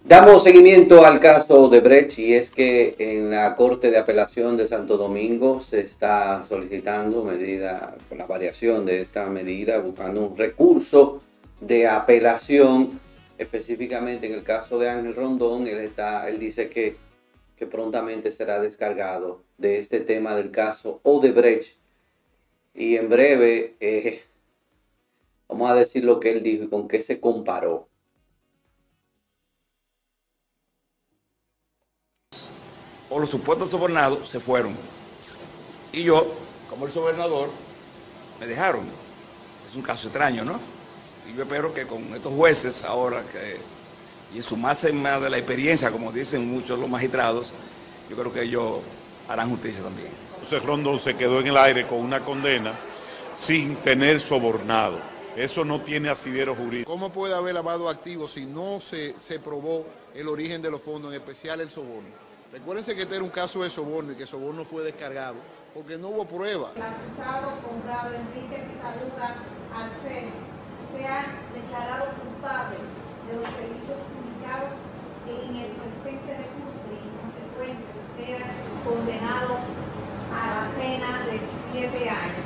Damos seguimiento al caso de Brecht y es que en la Corte de Apelación de Santo Domingo se está solicitando medida, con la variación de esta medida, buscando un recurso de apelación, específicamente en el caso de Ángel Rondón. Él dice que prontamente será descargado de este tema del caso Odebrecht y en breve vamos a decir lo que él dijo y con qué se comparó. O los supuestos sobornados se fueron. Y yo, como el gobernador, me dejaron. Es un caso extraño, ¿no? Y yo espero que con estos jueces ahora, y en su más de la experiencia, como dicen muchos los magistrados, yo creo que ellos harán justicia también. José Rondón se quedó en el aire con una condena sin tener sobornado. Eso no tiene asidero jurídico. ¿Cómo puede haber lavado activos si no se probó el origen de los fondos, en especial el soborno? Recuérdense que este era un caso de soborno y que el soborno fue descargado porque no hubo prueba. El acusado Conrado Enrique Pitaluga Arceli sea declarado culpable de los delitos indicados en el presente recurso y en consecuencia sea condenado a la pena de 7 años.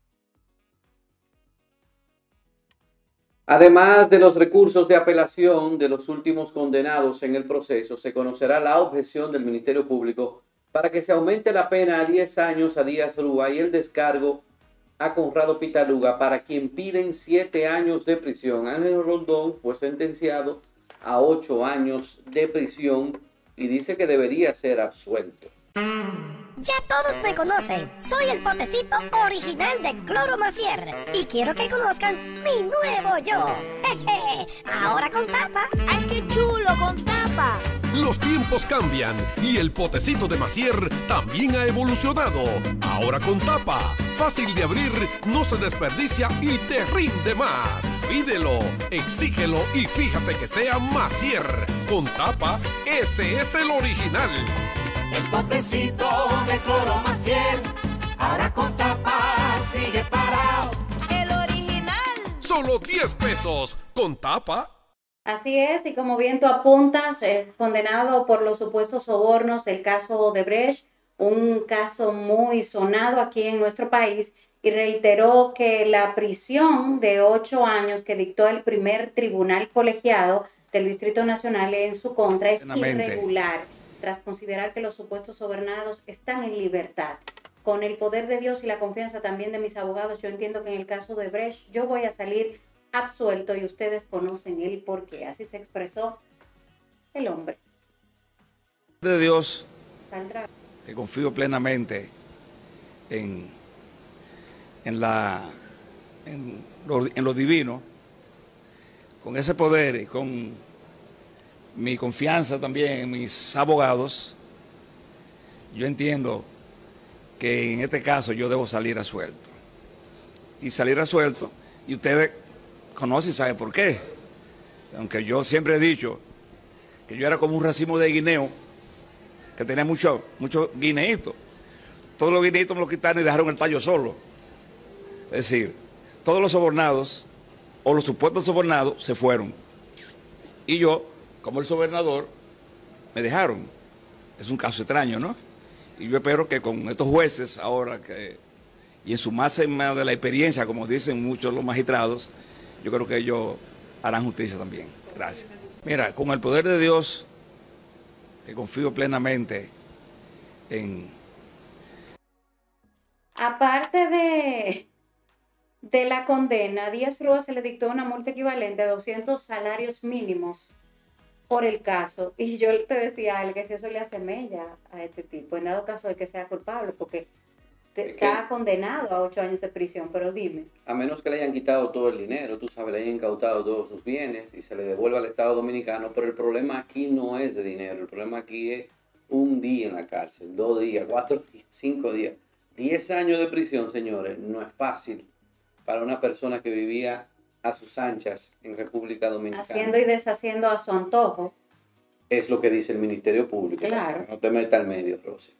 Además de los recursos de apelación de los últimos condenados en el proceso, se conocerá la objeción del Ministerio Público para que se aumente la pena a 10 años a Díaz Rúa y el descargo a Conrado Pitaluga, para quien piden 7 años de prisión. Ángel Rondón fue sentenciado a 8 años de prisión y dice que debería ser absuelto. Ya todos me conocen, soy el potecito original de Cloro Macier y quiero que conozcan mi nuevo yo. Ahora con tapa. ¡Ay, qué chulo, con tapa! Los tiempos cambian y el potecito de Macier también ha evolucionado. Ahora con tapa, fácil de abrir, no se desperdicia y te rinde más. Pídelo, exígelo y fíjate que sea Macier. Con tapa, ese es el original. El potecito de Cloro Macier, ahora con tapa, sigue parado. El original. Solo 10 pesos, con tapa. Así es, y como bien tú apuntas, es condenado por los supuestos sobornos del caso Odebrecht, un caso muy sonado aquí en nuestro país, y reiteró que la prisión de 8 años que dictó el primer tribunal colegiado del Distrito Nacional en su contra es irregular, tras considerar que los supuestos sobornados están en libertad. Con el poder de Dios y la confianza también de mis abogados, yo entiendo que en el caso de Brecht yo voy a salir absuelto y ustedes conocen el porqué. Así se expresó el hombre. De Dios, Saldrá. que confío plenamente en lo divino, con ese poder y con mi confianza también en mis abogados, yo entiendo que en este caso yo debo salir absuelto. Y salir absuelto, y ustedes conocen y saben por qué. Aunque yo siempre he dicho que yo era como un racimo de guineo, que tenía muchos guineitos. Todos los guineitos me los quitaron y dejaron el tallo solo. Es decir, todos los sobornados, o los supuestos sobornados, se fueron. Y yo, como el gobernador, me dejaron. Es un caso extraño, ¿no? Y yo espero que con estos jueces ahora, y en su más de la experiencia, como dicen muchos los magistrados, yo creo que ellos harán justicia también. Gracias. Mira, con el poder de Dios, que confío plenamente en... Aparte de la condena, a Díaz Rúa se le dictó una multa equivalente a 200 salarios mínimos por el caso. Y yo te decía a él que si eso le hace mella a este tipo, en dado caso de que sea culpable, porque está condenado a 8 años de prisión. Pero dime. A menos que le hayan quitado todo el dinero, tú sabes, le hayan incautado todos sus bienes y se le devuelva al Estado Dominicano, pero el problema aquí no es de dinero, el problema aquí es un día en la cárcel, 2 días, 4 días, 5 días. 10 años de prisión, señores, no es fácil para una persona que vivía a sus anchas en República Dominicana. Haciendo y deshaciendo a su antojo. Es lo que dice el Ministerio Público. Claro. No te metas al medio, Rosy.